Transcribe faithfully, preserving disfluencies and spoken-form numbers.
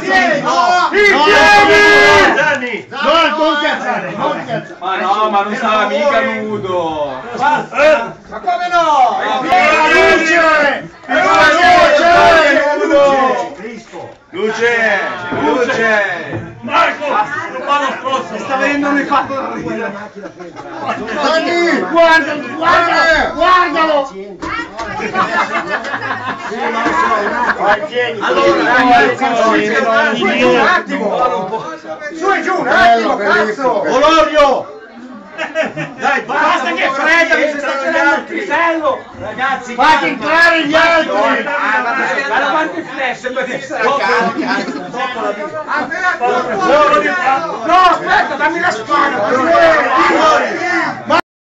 Insieme! No, non cazzare, non cazzare. Ma no, ma non stava mica nudo. Ma come no? Luce! Luce! Luce! Marco! Non fa lo scorso! Mi sta venendo un fatto da ridere. Dani, guardalo, guardalo, guardalo! Allora, un attimo! Su e giù, un attimo, cazzo! Olorio! Dai, basta che frega, mi si sta tirando il pisello! Ragazzi, Fate entrare gli altri! Guarda quanti flash per essere No, aspetta, dammi la spada! Ma